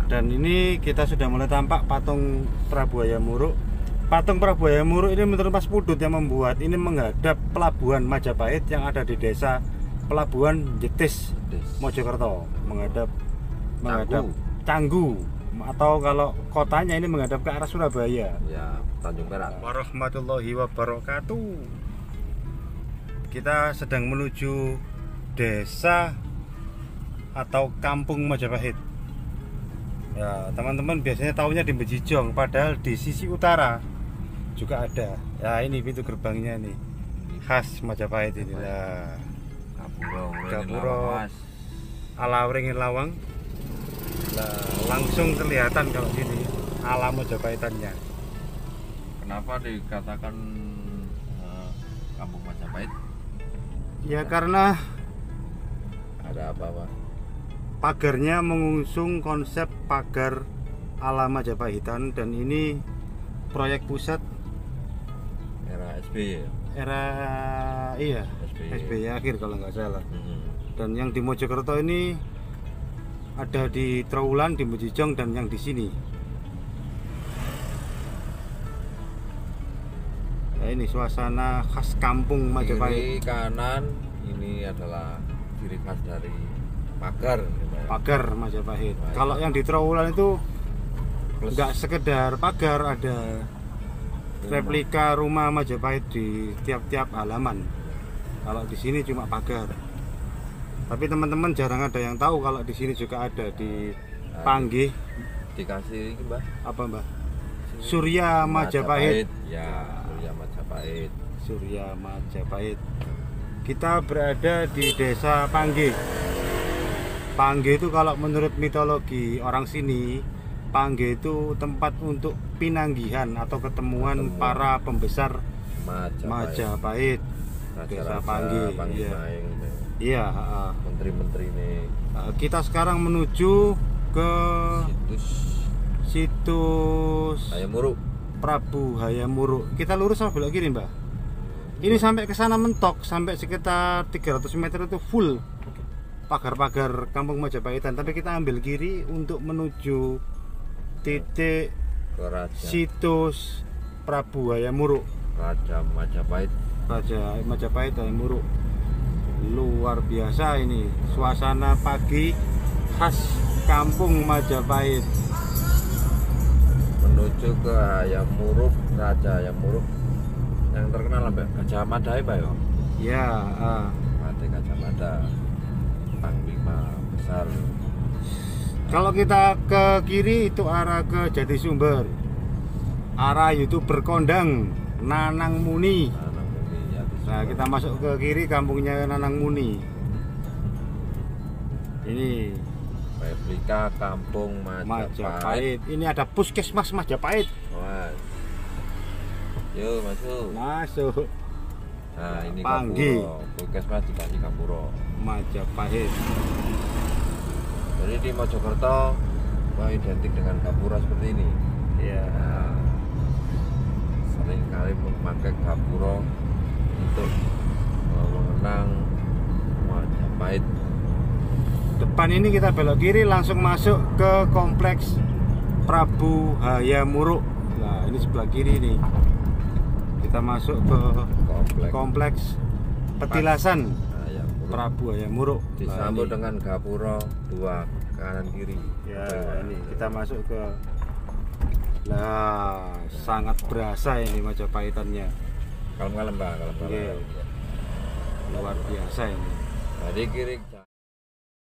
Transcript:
Dan ini kita sudah mulai tampak patung Prabu Hayam Wuruk. Patung Prabu Hayam Wuruk ini menurut Mas Pudut yang membuat ini menghadap pelabuhan Majapahit yang ada di desa Pelabuhan Jetis, Mojokerto, menghadap Canggu, atau kalau kotanya ini menghadap ke arah Surabaya. Ya, Tanjung Perak. Warahmatullahi wabarakatuh. Kita sedang menuju desa atau kampung Majapahit. Ya, teman-teman biasanya tahunya di Bejijong, padahal di sisi utara juga ada. Ya, ini pintu gerbangnya nih, khas Majapahit ini lah. Gapuro ala Wringin Lawang. Nah, langsung kelihatan kalau sini ala Majapahitannya. Kenapa dikatakan kampung Majapahit? Ya karena Ada apa-apa? pagarnya mengusung konsep pagar ala Majapahitan, dan ini proyek pusat Era SBY. era iya SBY. SBY akhir kalau nggak salah. Dan yang di Mojokerto ini ada di Trowulan, di Bejijong, dan yang di sini. Nah, ini suasana khas kampung Majapahit. Kiri kanan ini adalah ciri khas dari pagar. Pagar Majapahit. Kalau yang di Trowulan itu nggak sekedar pagar, ada replika rumah Majapahit di tiap-tiap halaman. Kalau di sini cuma pagar. Tapi teman-teman jarang ada yang tahu kalau di sini juga ada di Panggih. Dikasih ini, Mbak. Apa, Mbak? Surya Majapahit. Ya, Surya Majapahit. Surya Majapahit. Kita berada di desa Panggih. Panggih itu kalau menurut mitologi orang sini, Panggih itu tempat untuk pinanggihan atau ketemuan para pembesar Majapahit. Desa Panggih. Iya, menteri-menteri ini. Kita sekarang menuju ke situs Hayam Wuruk. Prabu Hayam Wuruk. Kita lurus sama belok kiri, Mbak. Ini sampai ke sana mentok, sampai sekitar 300 meter itu full pagar-pagar kampung Majapahitan. Tapi kita ambil kiri untuk menuju titik situs Prabu Hayam Wuruk. Raja Majapahit. Raja Majapahit Hayam Wuruk. Luar biasa ini suasana pagi khas kampung Majapahit. Menuju ke Hayam Wuruk, Raja Hayam Wuruk yang terkenal Mbak, Gajah Mada ya, Pak ya? Ya, Mati Gajah Mada, panglima besar. kalau kita ke kiri itu arah ke Jatisumber, arah YouTuber kondang Nanang Muni. Nah, kita masuk ke kiri kampungnya Nanang Muni. Ini replika kampung Majapahit. Ini ada puskesmas Majapahit. Wah. Yuk masuk. Masuk. Nah, ini Panggih. Gapuro. Puskesmas di Panggih Gapuro. Majapahit. Jadi di Mojokerto identik dengan Gapuro seperti ini. Ya. Nah, sering kali memakai Gapuro untuk mengenang Majapahit. Depan ini kita belok kiri langsung masuk ke kompleks Prabu Hayam Wuruk. Nah, ini sebelah kiri nih. Kita masuk ke kompleks petilasan Prabu Hayam Wuruk. Disambut dengan Gapuro dua kanan kiri. Ya, ini kita masuk ke. Lah, sangat berasa ini Majapahitannya. Kalem-kalem, Mbak, kalem-kalem. Luar biasa ini. Jadi kiri